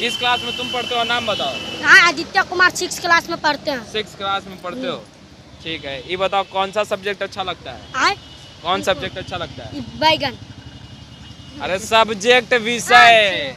किस क्लास में तुम पढ़ते हो, नाम बताओ। हाँ, आदित्य कुमार 6 क्लास में पढ़ते हैं। 6 क्लास में पढ़ते हो, ठीक है। ये बताओ कौन सा सब्जेक्ट अच्छा लगता है? कौन सब्जेक्ट अच्छा लगता है? बैगन। अरे सब्जेक्ट, विषय।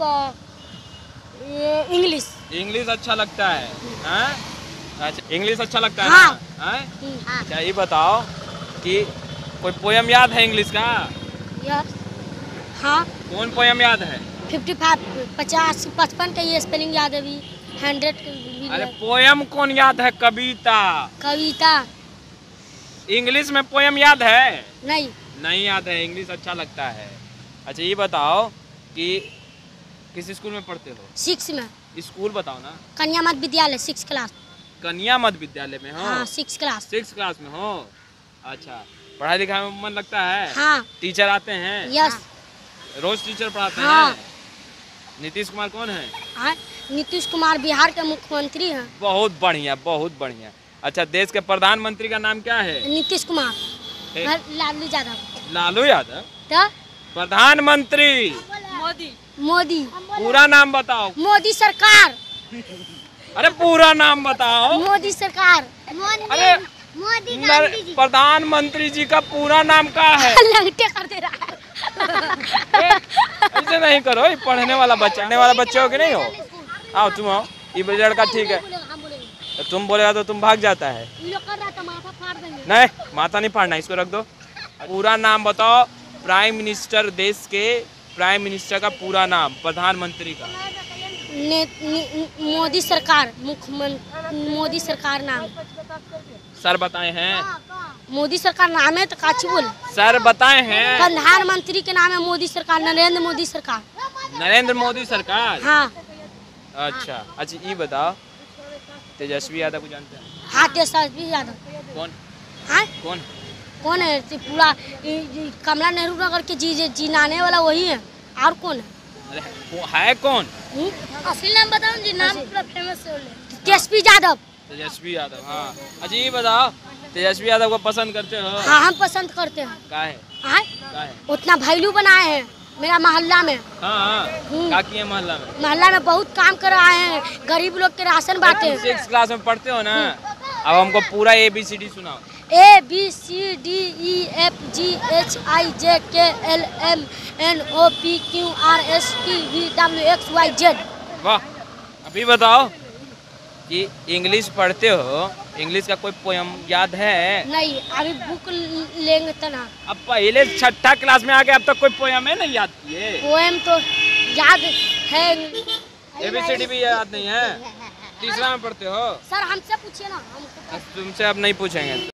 इंग्लिश। इंग्लिश अच्छा लगता है, हाँ? अच्छा, इंग्लिश अच्छा लगता है हाँ। ना? अच्छा, ये बताओ कि कोई पोयम याद है इंग्लिश का? यस। हाँ। कौन पोयम याद है? 55, 50, 55 का ये स्पेलिंग याद है अभी। 100 भी। अरे पोयम कौन याद है? कविता। कविता। इंग्लिश में पोयम याद है? नहीं। नहीं याद है, इंग्लिश अच्छा लगता है। अच्छा, ये बताओ कि किस स्कूल में पढ़ते हो? 6 में। स्कूल बताओ ना। कन्या मध्य विद्यालय 6 क्लास। कन्या मध्य विद्यालय में हो? हाँ, 6 क्लास। 6 क्लास में हो। अच्छा, पढ़ाई लिखाई में मन लगता है? हाँ। टीचर आते हैं? यस। रोज टीचर पढ़ाते हाँ। हैं? नीतीश कुमार कौन है? हाँ, नीतीश कुमार बिहार के मुख्यमंत्री हैं। बहुत बढ़िया, बहुत बढ़िया। अच्छा, देश के प्रधानमंत्री का नाम क्या है? नीतीश कुमार। लालू यादव। लालू यादव? तो प्रधानमंत्री मोदी। पूरा नाम बताओ। मोदी सरकार। अरे पूरा नाम बताओ। मोदी सरकार। अरे प्रधानमंत्री जी का पूरा नाम क्या है? लंगटे कर दे रहा है। ऐसे नहीं करो, ये पढ़ने वाला बच्चा हो कि नहीं हो? आओ तुम आओ, ये लड़का ठीक है। तो तुम बोलेगा तो तुम भाग जाता है। नहीं, माथा नहीं फाड़ना, इसको रख दो। पूरा नाम बताओ, प्राइम मिनिस्टर, देश के प्राइम मिनिस्टर का पूरा नाम, प्रधानमंत्री का। मोदी सरकार, मुख्यमंत्री मोदी सरकार नाम। सर बताए हैं? मोदी सरकार नाम है तो काची बोल। सर बताए हैं? प्रधानमंत्री के नाम है मोदी सरकार, नरेंद्र मोदी सरकार। नरेंद्र मोदी सरकार। हाँ। अच्छा, ये बताओ, तेजस्वी यादव को जानते हैं? हाँ, तेजस्वी यादव। कौन? हाँ? कौन है? पूरा कमला नेहरू नगर के जी नाने वाला वही है। और कौन है? है कौन? असली नाम बताओ जी, नाम पूरा फेमस है। तेजस्वी यादव। तेजस्वी यादव, हाँ। अच्छा, ये बताओ, तेजस्वी यादव को पसंद करते हो? हाँ, हम पसंद करते हैं। काहे? हाँ? उतना वैल्यू बनाए हैं मेरा मोहल्ला में। हाँ, क्या किए मोहल्ला में? मोहल्ला में बहुत काम कर आए हैं, गरीब लोग के राशन बांटे हैं। 6 क्लास में पढ़ते हो ना? अब हमको पूरा ABCD सुनाओ। ABCDEFGHIJKLMNOPQRSTUVWXYZ। वाह। अभी बताओ कि इंग्लिश पढ़ते हो, इंग्लिश का कोई पोयम याद है? नहीं, अभी बुक लेंगे तो ना। अब पहले 6ठा क्लास में आ गए, अब तक कोई पोयम है नहीं याद किए? पोयम तो याद है। ABCD भी याद नहीं है? तीसरा में पढ़ते हो? सर हमसे पूछिए ना। तुमसे अब नहीं पूछेंगे।